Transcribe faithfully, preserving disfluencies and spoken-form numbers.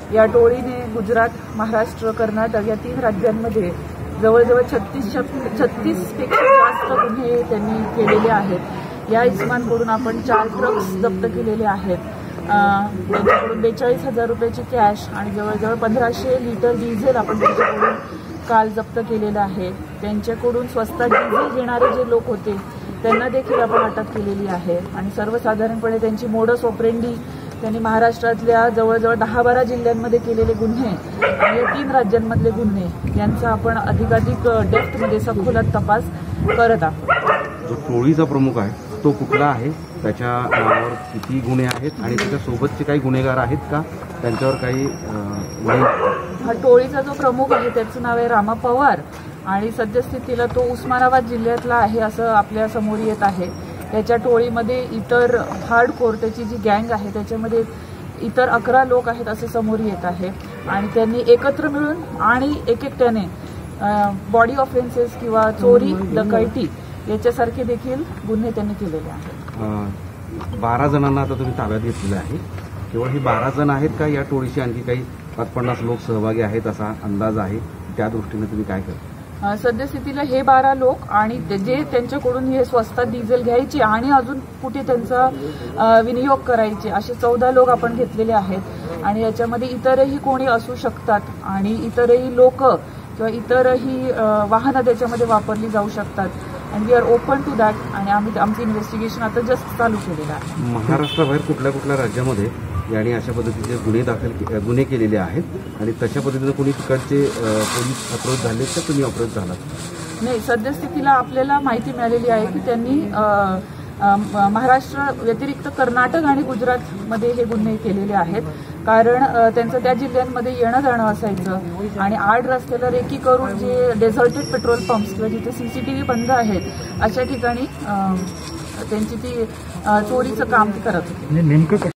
या टोळीने गुजरात, महाराष्ट्र, कर्नाटक या तीन राज्यांमध्ये जवळजवळ छत्तीस छत्तीस पेक्षा जास्त गुन्हे त्यांनी केलेले आहेत। या इस्मांकडून आपण चार ट्रक्स जप्त केलेले आहेत। त्यांच्याकडून बेचाळीस हजार रुपयाची कॅश आणि जवळजवळ पंधराशे लिटर डिझेल आपण त्यांच्याकडून काल जप्त केलेलं आहे। त्यांच्याकडून स्वस्तात डिझेल घेणारे जे लोक होते त्यांना देखील आपण अटक केलेली आहे आणि सर्वसाधारणपणे त्यांची मोडस ऑपरेंडी त्यांनी महाराष्ट्रातल्या जवळजवळ दहा बारा जिल्ह्यांमध्ये केलेले गुन्हे आणि या तीन राज्यांमधले गुन्हे यांचा आपण अधिकाधिक डेप्थमध्ये सखोलात तपास करत आहोत। जो टोळीचा प्रमुख आहे तो कुठला आहे, त्याच्या नावावर किती गुन्हे आहेत आणि त्याच्या सोबतचे काही गुन्हेगार आहेत का, त्यांच्यावर काही हा टोळीचा जो प्रमुख आहे त्याचं नाव आहे रामा पवार आणि सद्यस्थितीला तो उस्मानाबाद जिल्ह्यातला आहे असं आपल्या समोर येत आहे। त्याच्या टोळीमध्ये इतर हार्डकोर त्याची जी गँग आहे त्याच्यामध्ये इतर अकरा लोक आहेत असे समोर येत आहे आणि त्यांनी एकत्र मिळून आणि एक एकट्याने बॉडी ऑफेन्सेस किंवा चोरी, डकैती याच्यासारखे देखील गुन्हे त्यांनी केलेले आहेत। बारा जणांना आता तुम्ही ताब्यात घेतलेलं आहे। केवळ ही बारा जण आहेत का, या टोळीशी आणखी काही पाच पन्नास लोक सहभागी आहेत असा अंदाज आहे? त्या दृष्टीने तुम्ही काय करता? सद्यस्थितीला हे बारा लोक आणि जे त्यांच्याकडून हे स्वस्तात डिझेल घ्यायचे आणि अजून कुठे त्यांचा विनियोग करायचे असे चौदा लोक आपण घेतलेले आहेत आणि याच्यामध्ये इतरही कोणी असू शकतात आणि इतरही लोक किंवा इतरही वाहनं त्याच्यामध्ये वापरली जाऊ शकतात and we are open to that आणि आम्ही आमचं इन्व्हेस्टिगेशन आता जस्ट चालू केलेलं आहे। महाराष्ट्राबाहेर कुठल्या कुठल्या राज्यामध्ये यांनी अशा पद्धतीचे गुन्हे दाखल गुन्हे केलेले आहेत आणि तशा पद्धतीने कोणी तिकडचे पोलीस अप्रोच झाले तर तुम्ही अप्रोच झालात? नाही, सद्यस्थितीला आपल्याला माहिती मिळालेली आहे की त्यांनी महाराष्ट्र व्यतिरिक्त कर्नाटक आणि गुजरातमध्ये हे गुन्हे केलेले आहेत कारण त्यांचं त्या जिल्ह्यांमध्ये येणं जाणं असायचं आणि आड रस्त्याला रेकी करून जे डेझर्टेड पेट्रोल पंप्स किंवा जिथे सीसीटीव्ही बंद आहेत अशा ठिकाणी त्यांची ती चोरीचं काम करत होती।